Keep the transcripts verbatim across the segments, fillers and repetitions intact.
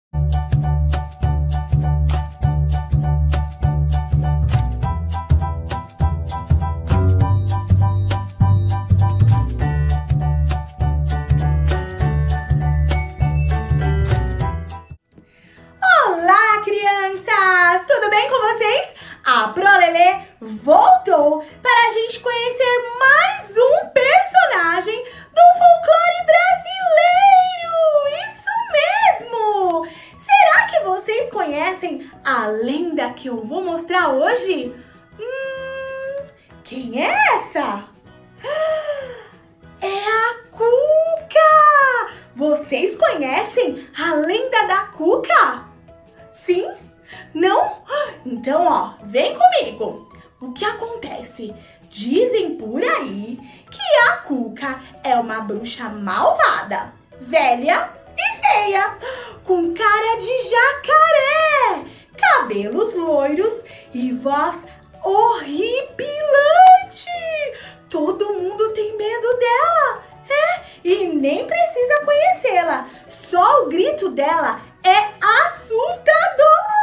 Olá, crianças! Tudo bem com vocês? A ProLelê voltou para a gente conhecer mais um personagem do folclore brasileiro! Isso mesmo! Será que vocês conhecem a lenda que eu vou mostrar hoje? Hum, quem é essa? É a Cuca! Vocês conhecem a lenda da Cuca? Sim? Não? Então, ó, vem comigo. O que acontece? Dizem por aí que a Cuca é uma bruxa malvada, velha e feia, com cara de jacaré, cabelos loiros e voz horripilante. Todo mundo tem medo dela, é? E nem precisa conhecê-la. Só o grito dela é assustador.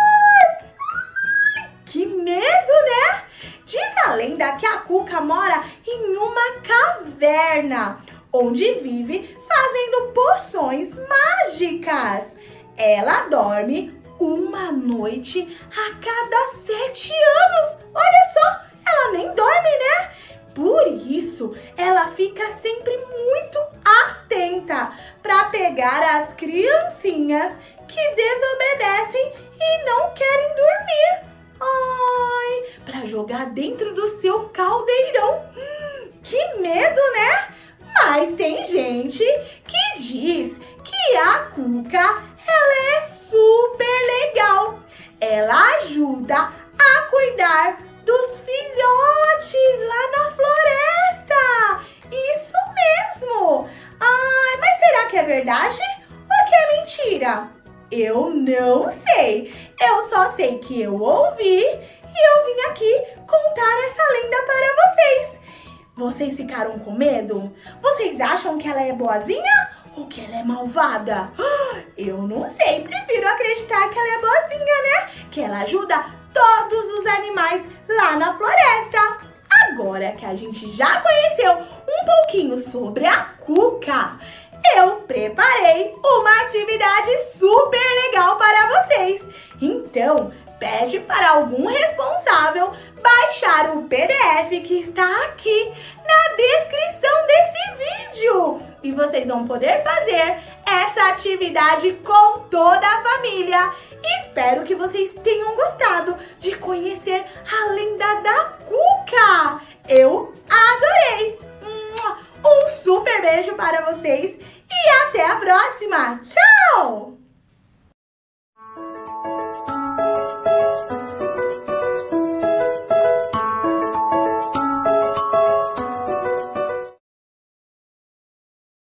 Ai, que medo, né? Diz a lenda que a Cuca mora em uma caverna, onde vive fazendo poções mágicas. Ela dorme uma noite a cada sete anos. Olha só, ela nem dorme, né? Por isso, ela fica sempre muito atenta para pegar as criancinhas que desobedecem e não querem dormir. Ai, para jogar dentro do seu caldeirão. Hum, que medo, né? Mas tem gente que diz que a Cuca, ela é super legal. Ela ajuda a cuidar dos filhotes lá na floresta. Isso mesmo. Ai, mas será que é verdade ou que é mentira? Eu não sei. Eu só sei que eu ouvi e eu vim aqui contar essa lenda para vocês. Vocês ficaram com medo? Vocês acham que ela é boazinha ou que ela é malvada? Eu não sei. Prefiro acreditar que ela é boazinha, né? Que ela ajuda todos os animais lá na floresta. Agora que a gente já conheceu um pouquinho sobre a Cuca, eu preparei uma atividade super legal para vocês. Então, pede para algum responsável baixar o P D F que está aqui na descrição desse vídeo. E vocês vão poder fazer essa atividade com toda a família. Espero que vocês tenham gostado de conhecer a lenda da Cuca. Eu adorei! Um super beijo para vocês e até a próxima! Tchau!